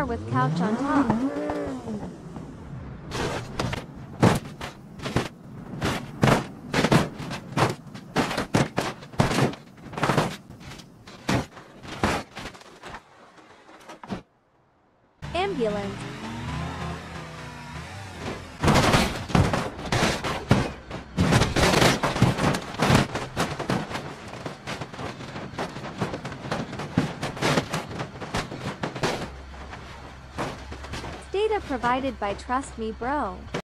with couch on top. Ambulance. Data provided by Trust Me Bro.